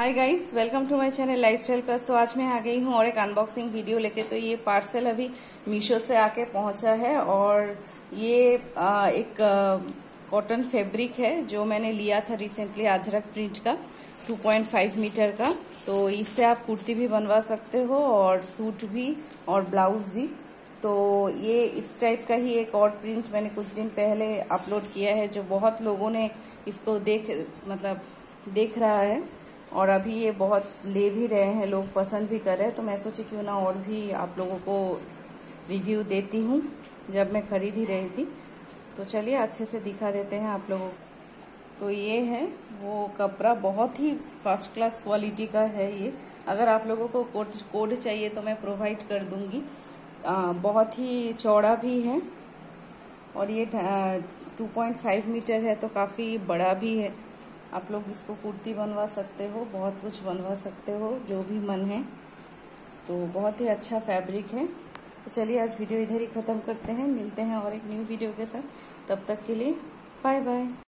Hi guys, welcome to my channel lifestyle plus. तो आज मैं आ गई हूँ और एक अनबॉक्सिंग वीडियो लेके। तो ये पार्सल अभी मीशो से आके पहुंचा है और ये एक कॉटन फैब्रिक है जो मैंने लिया था रिसेंटली, अजरक प्रिंट का 2.5 मीटर का। तो इससे आप कुर्ती भी बनवा सकते हो और सूट भी और ब्लाउज भी। तो ये इस टाइप का ही एक और प्रिंट मैंने कुछ दिन पहले अपलोड किया है जो बहुत लोगों ने इसको देख रहा है और अभी ये बहुत ले भी रहे हैं, लोग पसंद भी कर रहे हैं। तो मैं सोची क्यों ना और भी आप लोगों को रिव्यू देती हूँ जब मैं खरीद ही रही थी। तो चलिए अच्छे से दिखा देते हैं आप लोगों को। तो ये है वो कपड़ा, बहुत ही फर्स्ट क्लास क्वालिटी का है ये। अगर आप लोगों को कोड चाहिए तो मैं प्रोवाइड कर दूंगी। बहुत ही चौड़ा भी है और ये 2.5 मीटर है तो काफ़ी बड़ा भी है। आप लोग इसको कुर्ती बनवा सकते हो, बहुत कुछ बनवा सकते हो जो भी मन है। तो बहुत ही अच्छा फैब्रिक है। तो चलिए आज वीडियो इधर ही ख़त्म करते हैं, मिलते हैं और एक न्यू वीडियो के साथ। तब तक के लिए बाय बाय।